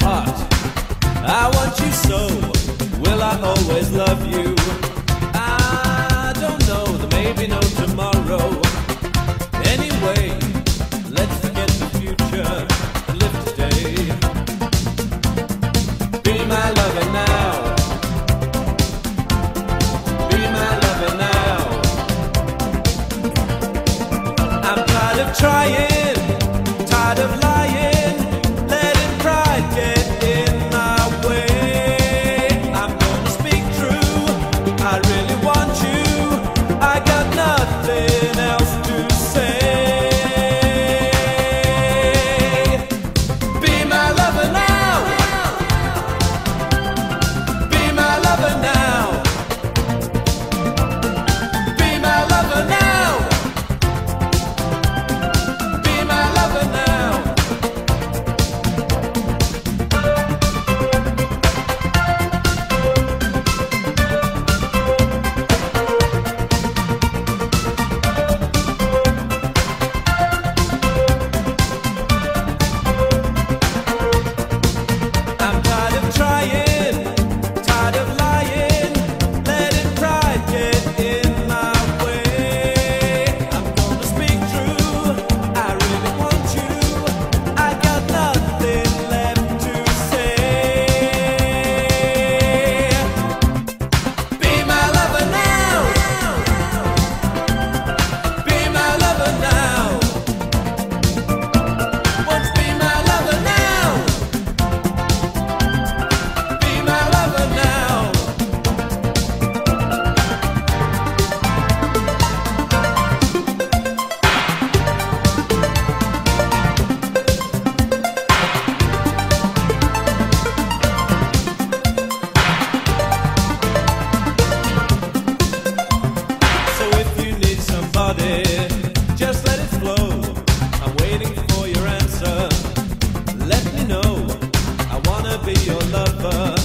heart. I want you so. Will I always love you? I don't know. There may be no tomorrow. Anyway, let's forget the future and live today. Be my lover now. Be my lover now. I'm tired of trying, tired of lying, letting pride get in my way. I'm gonna speak true, I really want you, I got nothing else to say. Be my lover now. Be my lover now. Be my lover now. Be my lover now. I'm tired of trying, tired of lying, letting pride get in my way. I'm gonna speak true, I really want you, I got nothing left to say. Be my lover now. Be my lover now. Won't you be my lover now? Be my lover now. So if you need somebody, just let it flow. I'm waiting for your answer. Let me know. I wanna be your lover.